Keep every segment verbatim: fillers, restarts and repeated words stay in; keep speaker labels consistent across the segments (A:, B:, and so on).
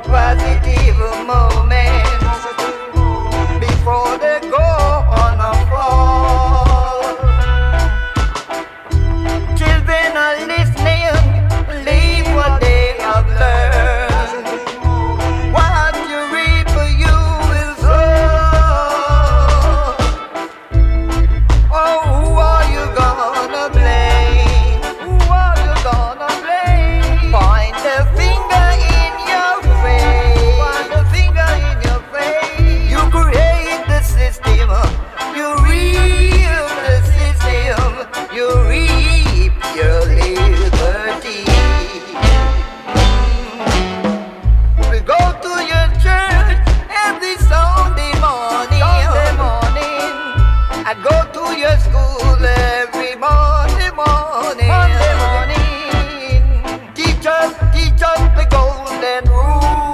A: positive moments before they go on a fall. Children are listening, leave what they have learned. What you reap, you will sow. Oh, who are you gonna blame? Who are you gonna blame? Point the finger in your face. Point the finger in your face. You create the system, you reap the system, you reap your liberty. We go to your church every Sunday morning. Sunday morning. I go to your school every Monday morning. Monday morning. Teach us, teach us the golden rule.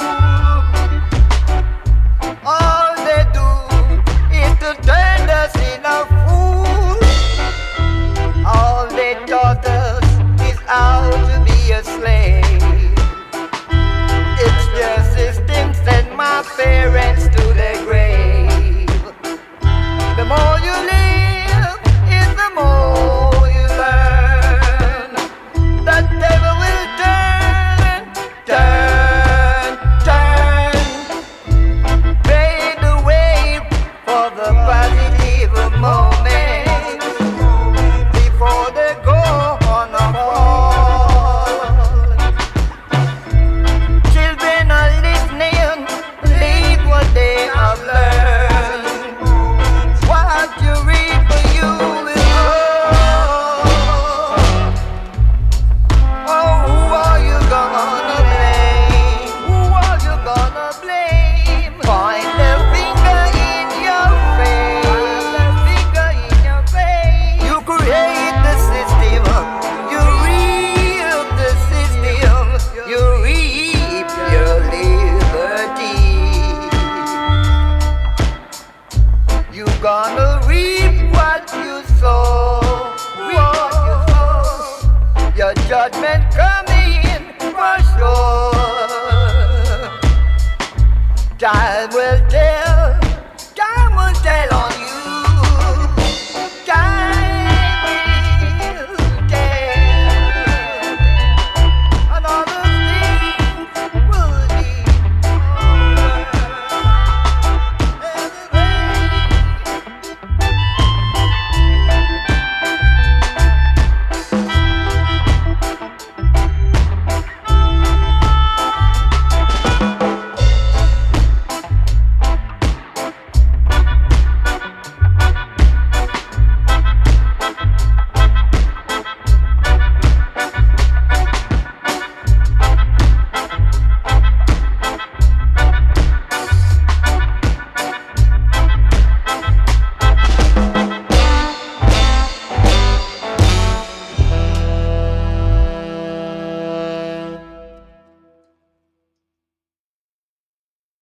A: All they do is to turn us in a fool. All they taught us is how to be a slave. It's their system sent my parents to the grave. The more you live, is the more you learn. The devil will turn, turn, turn. Fade away for the positive moments before they go on a fall. Children are listening, leave what they have learned. What you reap, you will sow. Oh, who are you gonna blame? Who are you gonna blame? Point the finger in your face. The finger in your face. You create the system, you reap the system, you reap your liberty. You gonna reap what you sow. Reap what you sow. Your judgment coming for sure. Time will tell.